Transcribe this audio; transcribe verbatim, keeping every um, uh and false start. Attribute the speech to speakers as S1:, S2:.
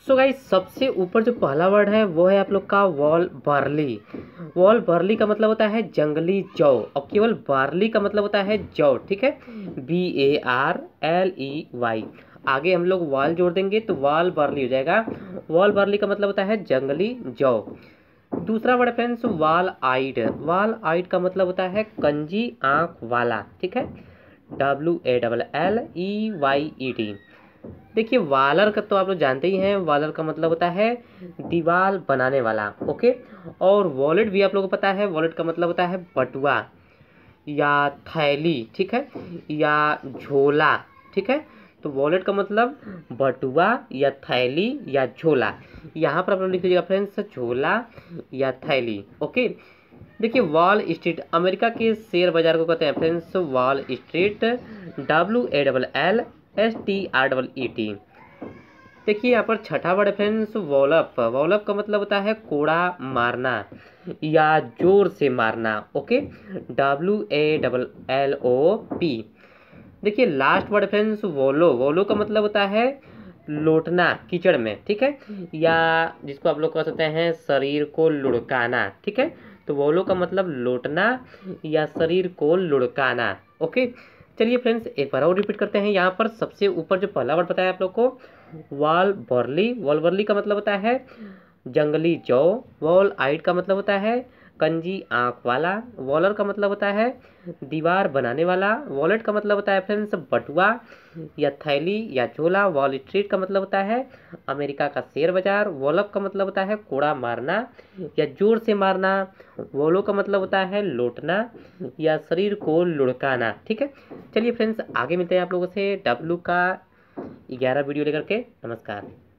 S1: So guys सबसे ऊपर जो पहला वर्ड है वो है आप लोग का वॉल बार्ली। वॉल बार्ली का मतलब होता है जंगली जौ, और केवल बार्ली का मतलब होता है जौ, ठीक है, B A R L E Y. आगे हम लोग वाल जोड़ देंगे तो वाल बार्ली हो जाएगा। वॉल बार्ली का मतलब होता है जंगली जौ। दूसरा वर्ड फ्रेंड्स वाल आइड। वाल आइड का मतलब होता है कंजी आंख वाला, ठीक है, W A double L E Y E D. देखिए वालर का तो आप लोग जानते ही हैं, वालर का मतलब होता है दीवार बनाने वाला, ओके। और वॉलेट भी आप लोगों को पता है, वॉलेट का मतलब होता है बटुआ या थैली, ठीक है, या झोला, ठीक है। तो वॉलेट का मतलब बटुआ या थैली या झोला। यहाँ पर आप लोग लिख लीजिएगा फ्रेंड्स झोला या थैली, ओके। देखिए वॉल स्ट्रीट अमेरिका के शेयर बाजार को कहते हैं friends Wall Street, W A double L S T R double E T. देखिए यहाँ पर छठा वर्ड फ्रेंड्स वॉलप। वॉलप का मतलब होता है कोड़ा मारना या जोर से मारना, okay, W A double L O P. देखिए लास्ट वर्ड फ्रेंड्स वोलो। वोलो का मतलब होता है लोटना कीचड़ में, ठीक है, या जिसको आप लोग कह सकते हैं शरीर को लुढ़काना, ठीक है। तो वोलो का मतलब लोटना या शरीर को लुढ़काना, ओके। चलिए फ्रेंड्स एक बार और रिपीट करते हैं। यहाँ पर सबसे ऊपर जो पहला वर्ड बताया आप लोग को वॉल बर्ली। वॉल बर्ली का मतलब होता है जंगली जौ। वॉल आइड का मतलब होता है कंजी आंख वाला। वॉलर का मतलब होता है दीवार बनाने वाला। वॉलेट का मतलब होता है फ्रेंड्स बटुआ या थैली या झोला। वॉल स्ट्रीट का मतलब होता है अमेरिका का शेयर बाजार। वॉलप का मतलब होता है कोड़ा मारना या जोर से मारना। वॉलो का मतलब होता है लोटना या शरीर को लुढ़काना, ठीक है। चलिए फ्रेंड्स आगे मिलते हैं आप लोगों से डब्लू का ग्यारह वीडियो लेकर के। नमस्कार।